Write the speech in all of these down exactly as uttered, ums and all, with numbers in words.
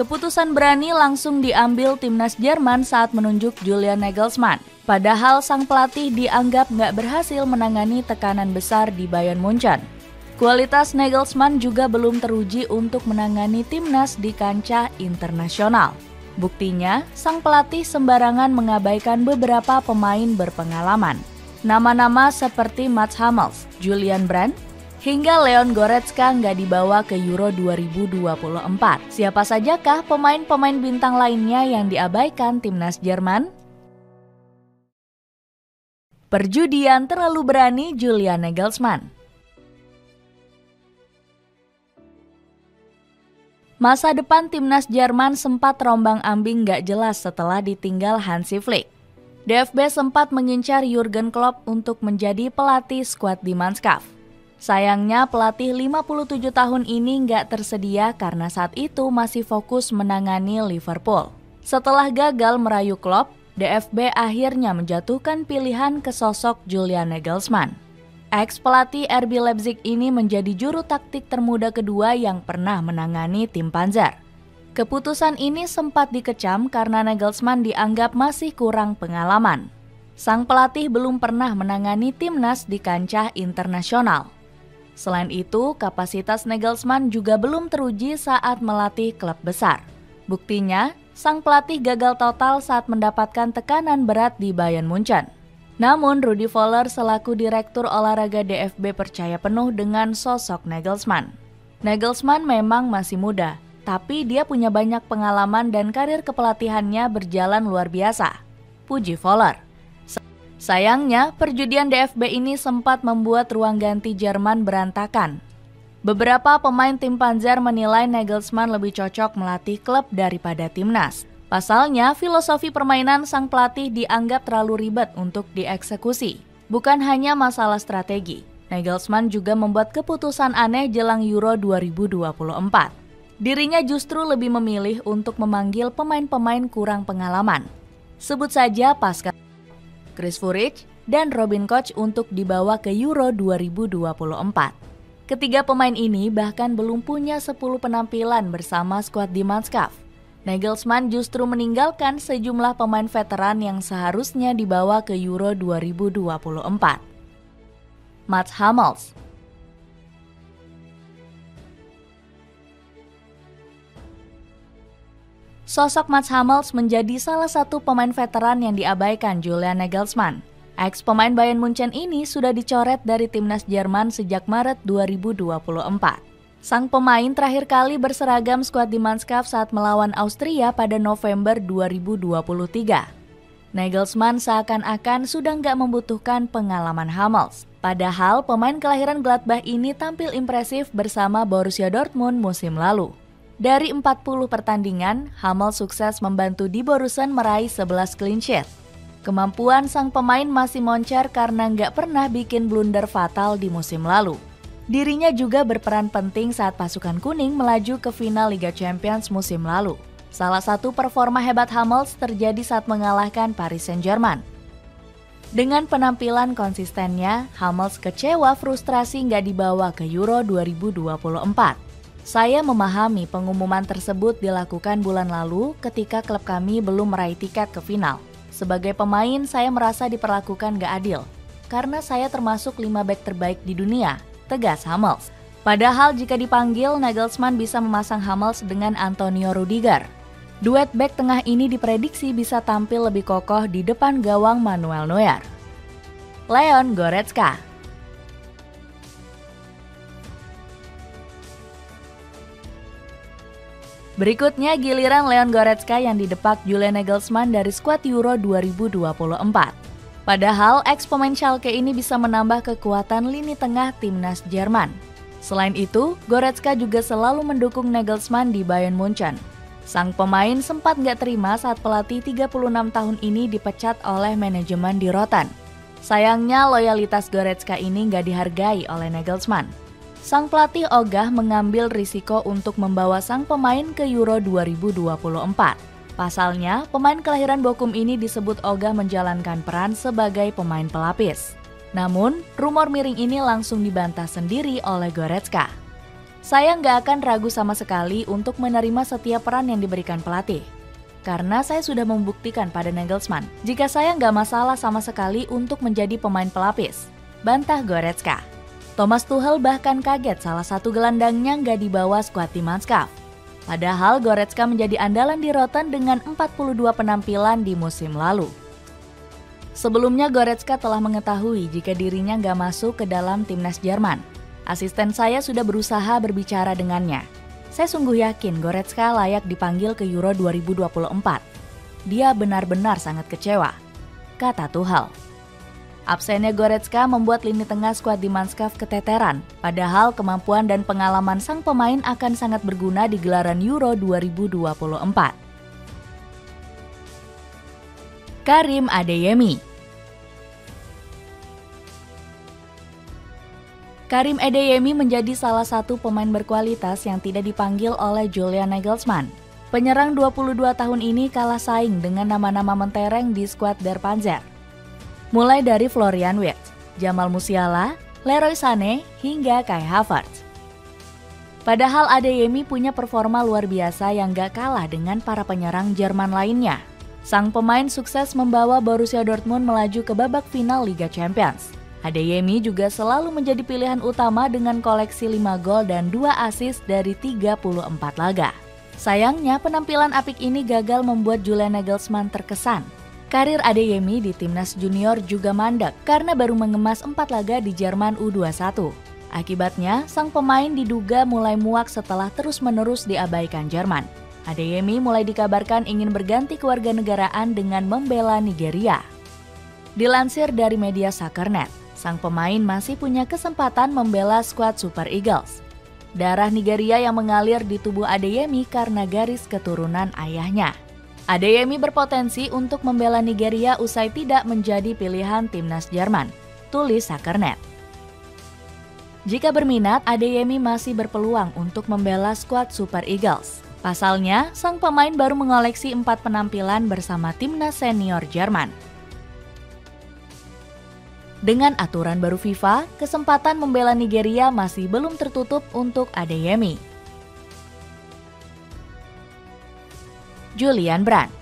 Keputusan berani langsung diambil timnas Jerman saat menunjuk Julian Nagelsmann. Padahal sang pelatih dianggap nggak berhasil menangani tekanan besar di Bayern Munchen. Kualitas Nagelsmann juga belum teruji untuk menangani timnas di kancah internasional. Buktinya, sang pelatih sembarangan mengabaikan beberapa pemain berpengalaman. Nama-nama seperti Mats Hummels, Julian Brandt, hingga Leon Goretzka nggak dibawa ke Euro dua ribu dua puluh empat. Siapa sajakah pemain-pemain bintang lainnya yang diabaikan timnas Jerman? Perjudian terlalu berani Julian Nagelsmann. Masa depan timnas Jerman sempat terombang-ambing nggak jelas setelah ditinggal Hansi Flick. D F B sempat mengincar Jurgen Klopp untuk menjadi pelatih skuad di Mannschaft. Sayangnya pelatih lima puluh tujuh tahun ini nggak tersedia karena saat itu masih fokus menangani Liverpool. Setelah gagal merayu Klopp, D F B akhirnya menjatuhkan pilihan ke sosok Julian Nagelsmann. Ex-pelatih R B Leipzig ini menjadi juru taktik termuda kedua yang pernah menangani tim Panzer. Keputusan ini sempat dikecam karena Nagelsmann dianggap masih kurang pengalaman. Sang pelatih belum pernah menangani timnas di kancah internasional. Selain itu, kapasitas Nagelsmann juga belum teruji saat melatih klub besar. Buktinya, sang pelatih gagal total saat mendapatkan tekanan berat di Bayern Munchen. Namun, Rudi Voller selaku direktur olahraga D F B percaya penuh dengan sosok Nagelsmann. Nagelsmann memang masih muda, tapi dia punya banyak pengalaman dan karir kepelatihannya berjalan luar biasa, puji Voller. Sayangnya, perjudian D F B ini sempat membuat ruang ganti Jerman berantakan. Beberapa pemain tim Panzer menilai Nagelsmann lebih cocok melatih klub daripada timnas. Pasalnya, filosofi permainan sang pelatih dianggap terlalu ribet untuk dieksekusi. Bukan hanya masalah strategi, Nagelsmann juga membuat keputusan aneh jelang Euro dua ribu dua puluh empat. Dirinya justru lebih memilih untuk memanggil pemain-pemain kurang pengalaman. Sebut saja Pascal, Chris Führich, dan Robin Koch untuk dibawa ke Euro dua ribu dua puluh empat. Ketiga pemain ini bahkan belum punya sepuluh penampilan bersama skuad di Mannschaft. Nagelsmann justru meninggalkan sejumlah pemain veteran yang seharusnya dibawa ke Euro dua ribu dua puluh empat. Mats Hummels. Sosok Mats Hummels menjadi salah satu pemain veteran yang diabaikan Julian Nagelsmann. Ex-pemain Bayern Munchen ini sudah dicoret dari timnas Jerman sejak Maret dua ribu dua puluh empat. Sang pemain terakhir kali berseragam skuad di Mannschaft saat melawan Austria pada November dua ribu dua puluh tiga. Nagelsmann seakan-akan sudah nggak membutuhkan pengalaman Hummels. Padahal pemain kelahiran Gladbach ini tampil impresif bersama Borussia Dortmund musim lalu. Dari empat puluh pertandingan, Hummels sukses membantu Die Borussen meraih sebelas clean sheet. Kemampuan sang pemain masih moncer karena nggak pernah bikin blunder fatal di musim lalu. Dirinya juga berperan penting saat pasukan kuning melaju ke final Liga Champions musim lalu. Salah satu performa hebat Hummels terjadi saat mengalahkan Paris Saint-Germain. Dengan penampilan konsistennya, Hummels kecewa frustrasi nggak dibawa ke Euro dua ribu dua puluh empat. Saya memahami pengumuman tersebut dilakukan bulan lalu ketika klub kami belum meraih tiket ke final. Sebagai pemain, saya merasa diperlakukan gak adil, karena saya termasuk lima bek terbaik di dunia, tegas Hummels. Padahal jika dipanggil, Nagelsmann bisa memasang Hummels dengan Antonio Rudiger. Duet bek tengah ini diprediksi bisa tampil lebih kokoh di depan gawang Manuel Neuer. Leon Goretzka. Berikutnya giliran Leon Goretzka yang didepak Julian Nagelsmann dari skuad Euro dua ribu dua puluh empat. Padahal ex-pemain Schalke ini bisa menambah kekuatan lini tengah timnas Jerman. Selain itu, Goretzka juga selalu mendukung Nagelsmann di Bayern Munchen. Sang pemain sempat nggak terima saat pelatih tiga puluh enam tahun ini dipecat oleh manajemen di Rotten. Sayangnya loyalitas Goretzka ini nggak dihargai oleh Nagelsmann. Sang pelatih ogah mengambil risiko untuk membawa sang pemain ke Euro dua ribu dua puluh empat. Pasalnya, pemain kelahiran Bochum ini disebut ogah menjalankan peran sebagai pemain pelapis. Namun, rumor miring ini langsung dibantah sendiri oleh Goretzka. Saya nggak akan ragu sama sekali untuk menerima setiap peran yang diberikan pelatih. Karena saya sudah membuktikan pada Nagelsmann, jika saya nggak masalah sama sekali untuk menjadi pemain pelapis. Bantah Goretzka. Thomas Tuchel bahkan kaget salah satu gelandangnya nggak dibawa skuad di Mannschaft. Padahal Goretzka menjadi andalan di Rotten dengan empat puluh dua penampilan di musim lalu. Sebelumnya Goretzka telah mengetahui jika dirinya nggak masuk ke dalam timnas Jerman. Asisten saya sudah berusaha berbicara dengannya. Saya sungguh yakin Goretzka layak dipanggil ke Euro dua ribu dua puluh empat. Dia benar-benar sangat kecewa, kata Tuchel. Absennya Goretzka membuat lini tengah skuad di Mannschaft keteteran, padahal kemampuan dan pengalaman sang pemain akan sangat berguna di gelaran Euro dua ribu dua puluh empat. Karim Adeyemi. Karim Adeyemi menjadi salah satu pemain berkualitas yang tidak dipanggil oleh Julian Nagelsmann. Penyerang dua puluh dua tahun ini kalah saing dengan nama-nama mentereng di skuad Der Panzer. Mulai dari Florian Wirtz, Jamal Musiala, Leroy Sané, hingga Kai Havertz. Padahal Adeyemi punya performa luar biasa yang gak kalah dengan para penyerang Jerman lainnya. Sang pemain sukses membawa Borussia Dortmund melaju ke babak final Liga Champions. Adeyemi juga selalu menjadi pilihan utama dengan koleksi lima gol dan dua assist dari tiga puluh empat laga. Sayangnya penampilan apik ini gagal membuat Julian Nagelsmann terkesan. Karir Adeyemi di timnas junior juga mandek karena baru mengemas empat laga di Jerman U dua puluh satu. Akibatnya, sang pemain diduga mulai muak setelah terus-menerus diabaikan Jerman. Adeyemi mulai dikabarkan ingin berganti kewarganegaraan dengan membela Nigeria. Dilansir dari media Soccernet, sang pemain masih punya kesempatan membela skuad Super Eagles. Darah Nigeria yang mengalir di tubuh Adeyemi karena garis keturunan ayahnya. Adeyemi berpotensi untuk membela Nigeria usai tidak menjadi pilihan timnas Jerman, tulis Soccernet. Jika berminat, Adeyemi masih berpeluang untuk membela skuad Super Eagles. Pasalnya, sang pemain baru mengoleksi empat penampilan bersama timnas senior Jerman. Dengan aturan baru FIFA, kesempatan membela Nigeria masih belum tertutup untuk Adeyemi. Julian Brandt.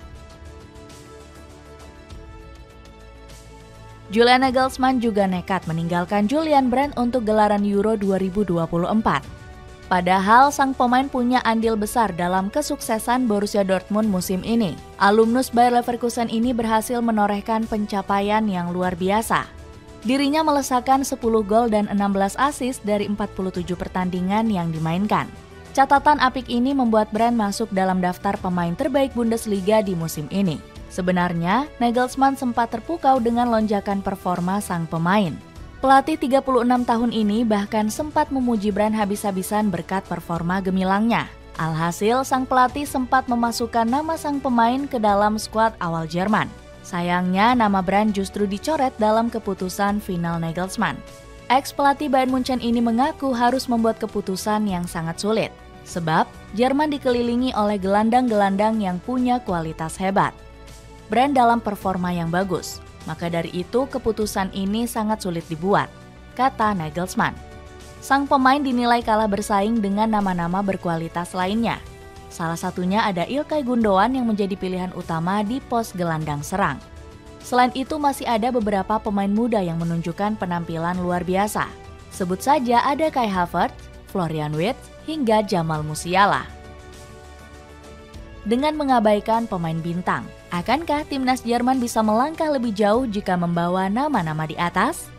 Julian Nagelsmann juga nekat meninggalkan Julian Brandt untuk gelaran Euro dua ribu dua puluh empat. Padahal sang pemain punya andil besar dalam kesuksesan Borussia Dortmund musim ini. Alumnus Bayer Leverkusen ini berhasil menorehkan pencapaian yang luar biasa. Dirinya melesakkan sepuluh gol dan enam belas assist dari empat puluh tujuh pertandingan yang dimainkan. Catatan apik ini membuat Brandt masuk dalam daftar pemain terbaik Bundesliga di musim ini. Sebenarnya, Nagelsmann sempat terpukau dengan lonjakan performa sang pemain. Pelatih tiga puluh enam tahun ini bahkan sempat memuji Brandt habis-habisan berkat performa gemilangnya. Alhasil, sang pelatih sempat memasukkan nama sang pemain ke dalam skuad awal Jerman. Sayangnya, nama Brandt justru dicoret dalam keputusan final Nagelsmann. Ex-pelatih Bayern Munchen ini mengaku harus membuat keputusan yang sangat sulit. Sebab, Jerman dikelilingi oleh gelandang-gelandang yang punya kualitas hebat. Brandt dalam performa yang bagus, maka dari itu keputusan ini sangat sulit dibuat, kata Nagelsmann. Sang pemain dinilai kalah bersaing dengan nama-nama berkualitas lainnya. Salah satunya ada Ilkay Gundogan yang menjadi pilihan utama di pos gelandang serang. Selain itu masih ada beberapa pemain muda yang menunjukkan penampilan luar biasa. Sebut saja ada Kai Havertz, Florian Wirtz, hingga Jamal Musiala. Dengan mengabaikan pemain bintang, akankah timnas Jerman bisa melangkah lebih jauh jika membawa nama-nama di atas?